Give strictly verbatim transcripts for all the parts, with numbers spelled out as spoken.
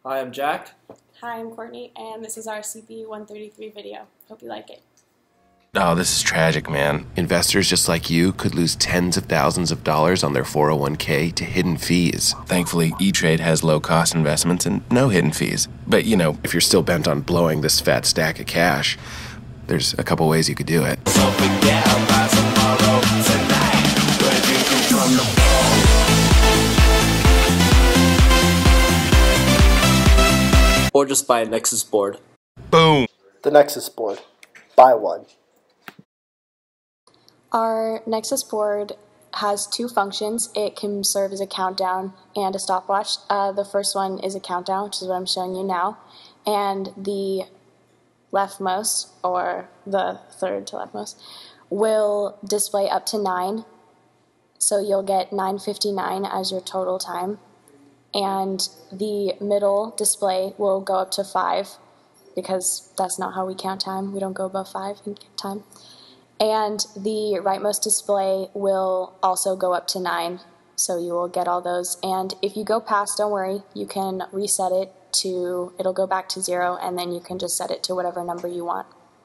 Hi, I'm Jack. Hi, I'm Courtney, and this is our C P E one thirty-three video. Hope you like it. Oh, this is tragic, man. Investors just like you could lose tens of thousands of dollars on their four oh one k to hidden fees. Thankfully, E-Trade has low-cost investments and no hidden fees. But, you know, if you're still bent on blowing this fat stack of cash, there's a couple ways you could do it. So forget about tomorrow, tonight, we're drinking from the bowl. Or just buy a Nexus board. Boom! The Nexus board. Buy one. Our Nexus board has two functions. It can serve as a countdown and a stopwatch. Uh, the first one is a countdown, which is what I'm showing you now. And the leftmost, or the third to leftmost, will display up to nine. So you'll get nine fifty-nine as your total time. And the middle display will go up to five, because that's not how we count time. We don't go above five in time. And the rightmost display will also go up to nine, so you will get all those. And if you go past, don't worry, you can reset it to, it'll go back to zero, and then you can just set it to whatever number you want.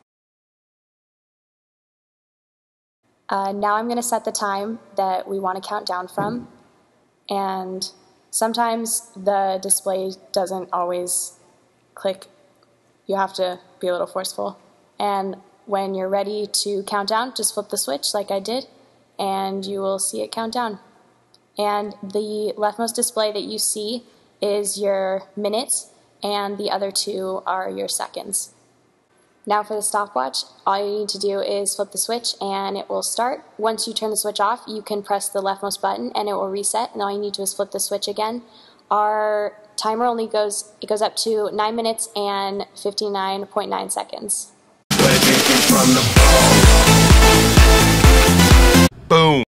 Uh, now I'm going to set the time that we want to count down from, and sometimes the display doesn't always click. You have to be a little forceful. And when you're ready to count down, just flip the switch like I did, and you will see it count down. And the leftmost display that you see is your minutes, and the other two are your seconds. Now for the stopwatch, all you need to do is flip the switch and it will start. Once you turn the switch off, you can press the leftmost button and it will reset, and all you need to do is flip the switch again. Our timer only goes, it goes up to nine minutes and fifty-nine point nine seconds. We're drinking from the